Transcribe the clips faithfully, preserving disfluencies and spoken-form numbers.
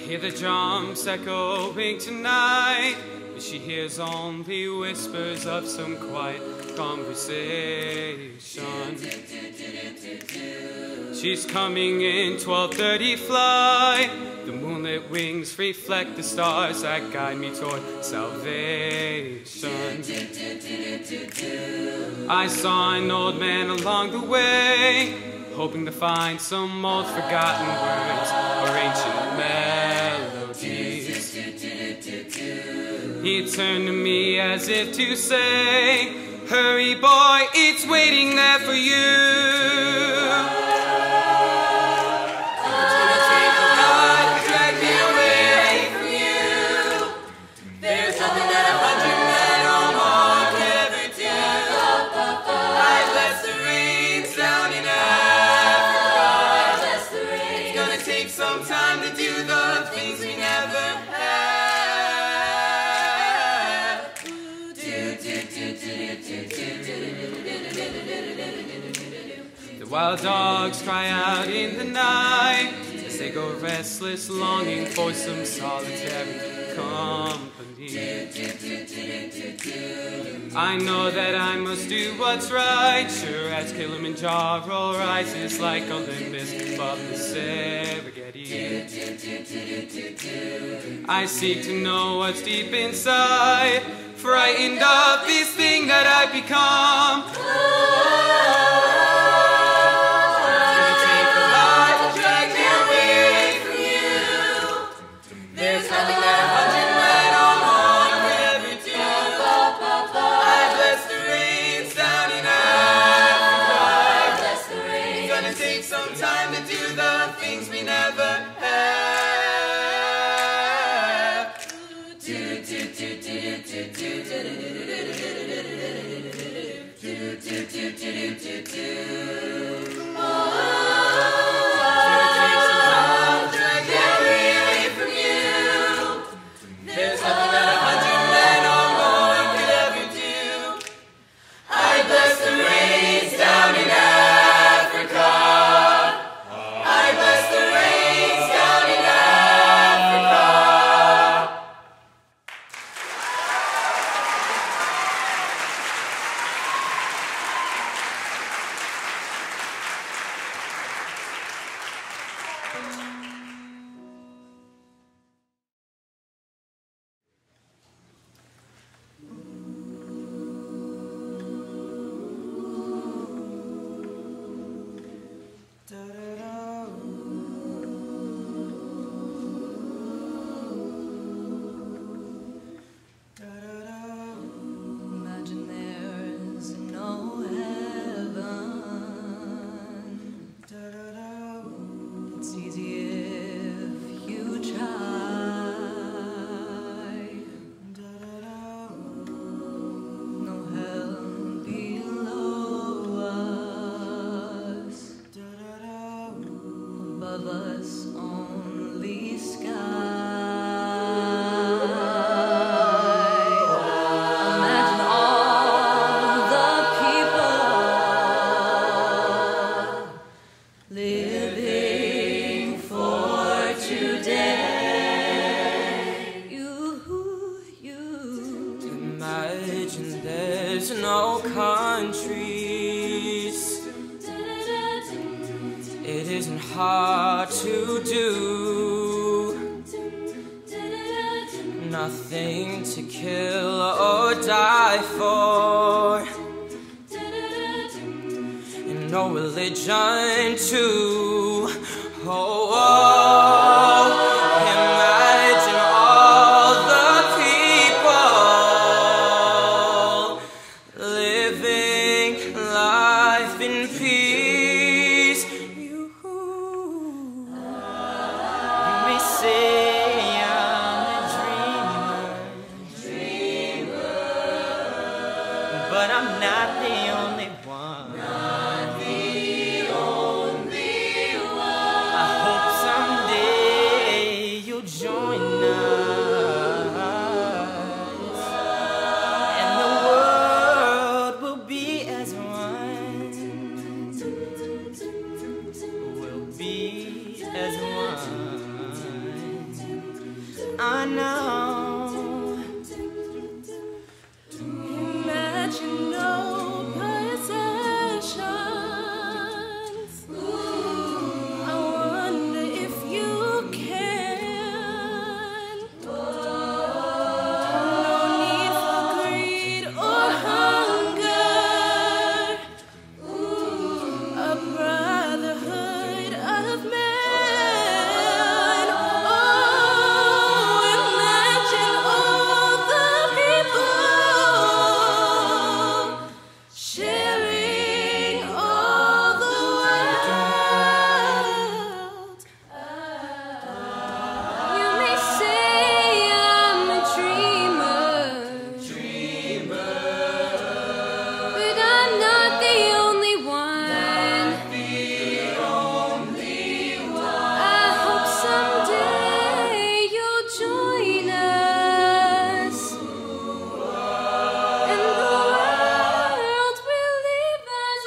Hear the drums echoing tonight, but she hears only whispers of some quiet conversation. She's coming in twelve thirty flight. The moonlit wings reflect the stars that guide me toward salvation. I saw an old man along the way, hoping to find some old forgotten words or ancient melodies. He turned to me as if to say, "Hurry boy, it's waiting there for you." The wild dogs cry out in the night as they go restless, longing for some solitary company. I know that I must do what's right, sure as Kilimanjaro rises like Olympus above the Serengeti. I seek to know what's deep inside, frightened of this thing that I've become. Nothing to kill or die for, and no religion too. Oh, oh, imagine all the people living life in peace. You, you may say but I'm not the only one. Not the only one. I hope someday you'll join us, and the world will be as one. We'll be as one. I know. Imagine no possessions. I wonder if you can. No need for greed or hunger. A brotherhood of men. Oh, imagine all the people sharing all the world. You may say I'm a dreamer, but I'm not the only one. I hope someday you'll join us, and the world will live as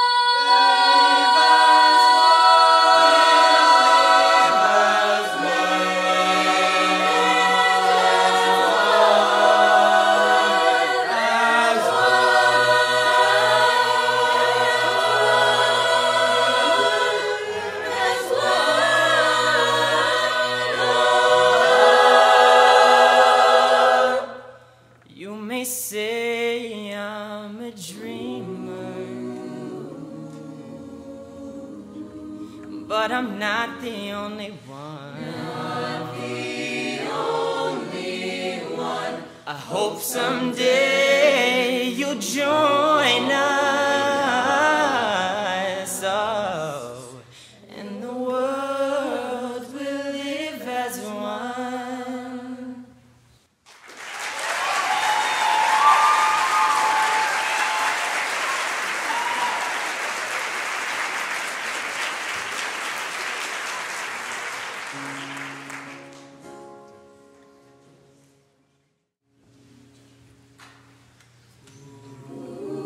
You may say I'm a dreamer, but I'm not the only one. I hope someday you'll join us, oh, and the world will live as one. Ooh.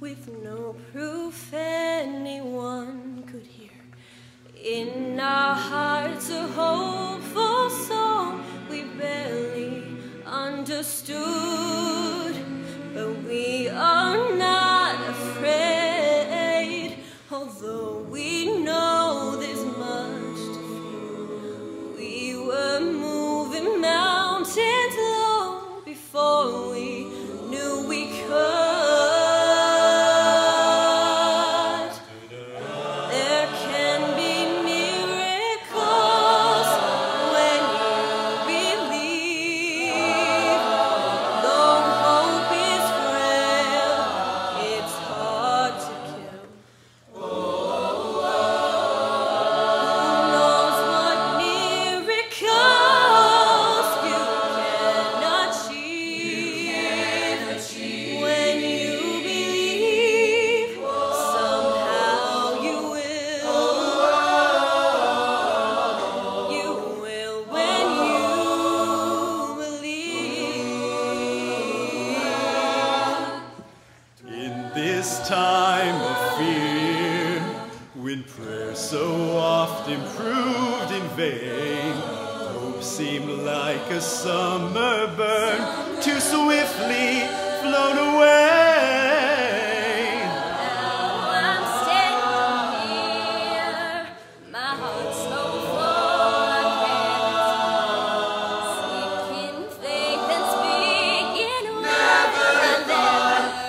with no proof anyone could hear. In our hearts a hopeful song we barely understood, but we are not afraid, although we know there's much to fear. We were moving mountains long before we knew we could. This time of fear, when prayer so often proved in vain, hope seemed like a summer burn, too swiftly flown away. Now I'm standing here, my heart so full of hands, seeking faith and speaking never, never.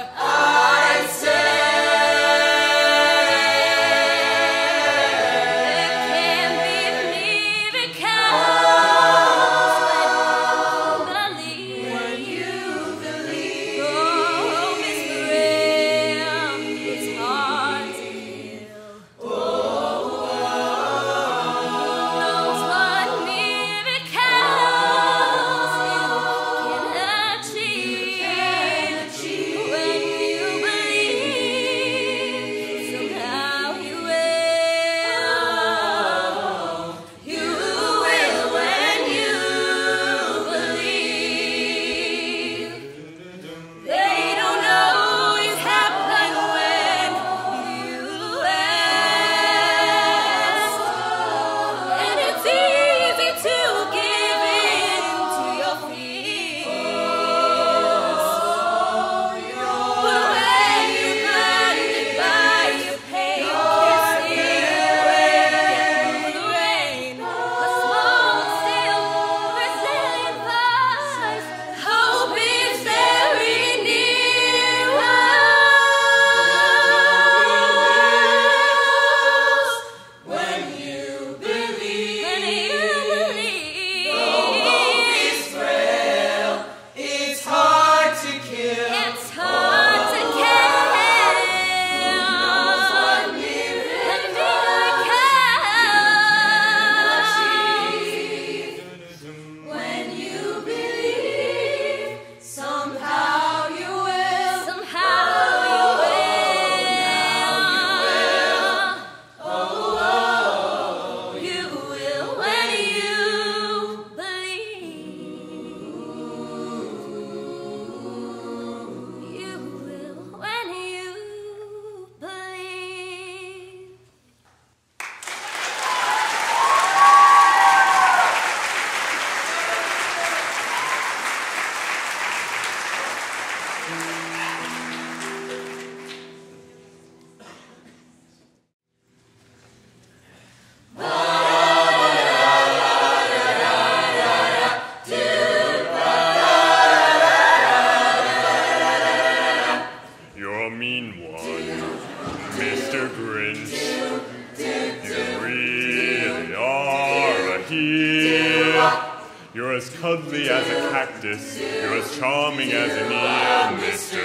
You're as cuddly as a cactus. You're as charming as an eel, Mister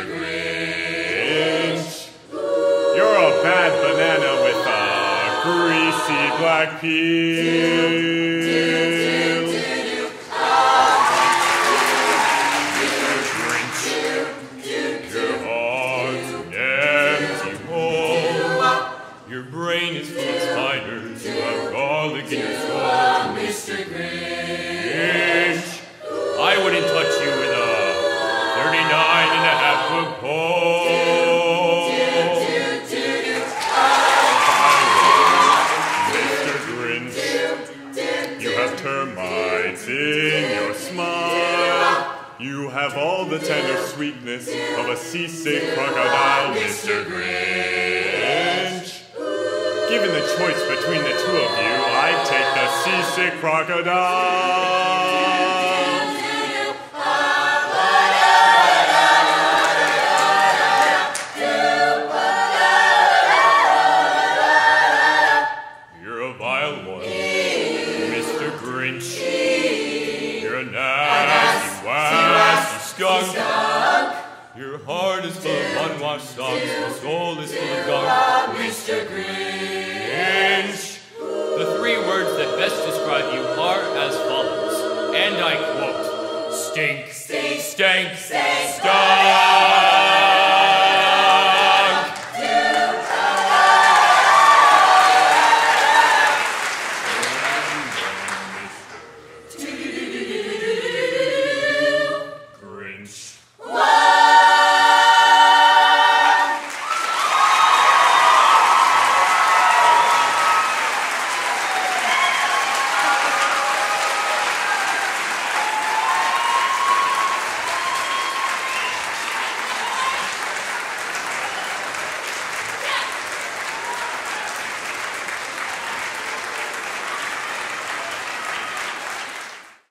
Grinch. You're a bad banana with a greasy black peel. Mister Grinch, your heart's an empty hole. Your brain is full of spiders. You have garlic in your skull, Mister Grinch. I wouldn't touch you with a thirty-nine and a half foot pole. termites in your smile. You have all the tender sweetness of a seasick crocodile, Mister Grinch. Given the choice between the two of you, I'd take the seasick crocodile. You're a vile one, Mister Grinch. You're a nasty, nasty skunk. Your heart is full of unwashed socks, your soul is full of gunk, Mister Grinch. The three words that best describe you are as follows, and I quote, stink, stink, stank, stank,